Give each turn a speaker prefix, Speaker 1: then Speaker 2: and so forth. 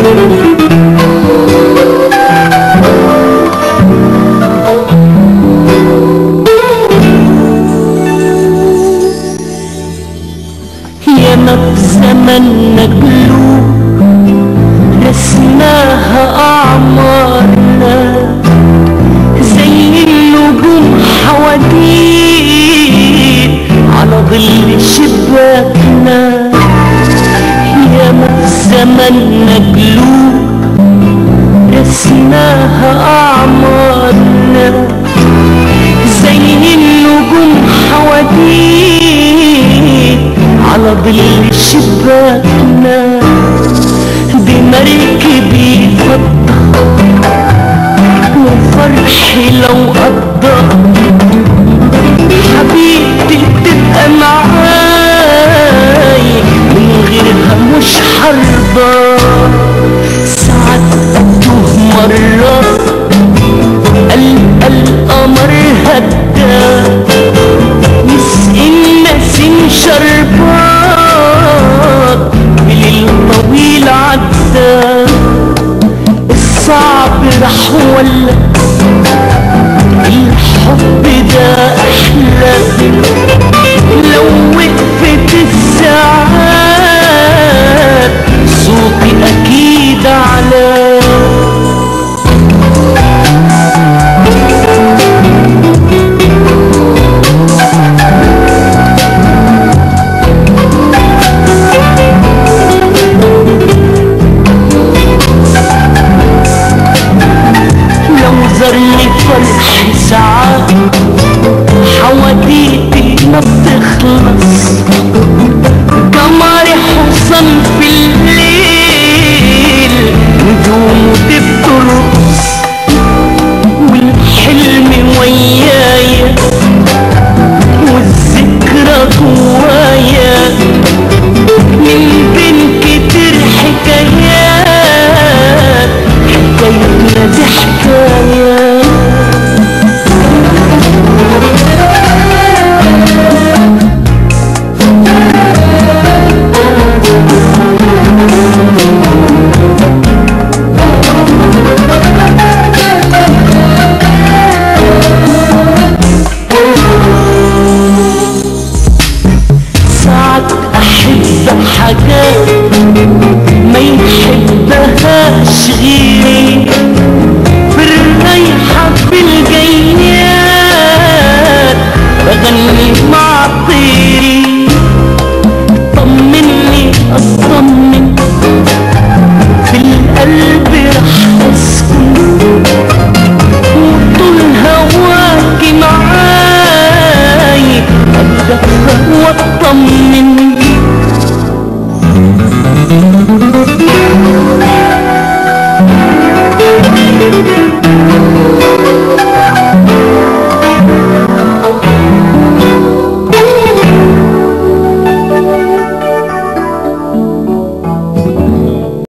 Speaker 1: ياما في زمننا قلوب رسماها أعمارنا زي النجوم حواديت على ظل شباكنا. ياما في زمننا قلوب رسماها أعمارنا زي النجوم حواديت على ظل شباكنا. دي مركبي فضة وفرحي لو قضى حبيبتي تبقى معاي من غيرها مش حرضى. ساعات أتوه مرة القمر هدى يسقي النسيم شربات بليل طويل عدى. الصعب راح ولا الحب ده أحلى لو وقفت الساعات صوتي أكيد على. زرني فرحي ساعات حواديتي ما بتخلص. قمري حصن في الليل نجومه بترقص والحلم ويايا والذكرى جوايا من بين كتير حكايات حكايتنا دي حكاية. ساعات أحب حاجات ما يحبهاش غيري في الريحة في الجيات بغني مع طيري. طمني أطمن في القلب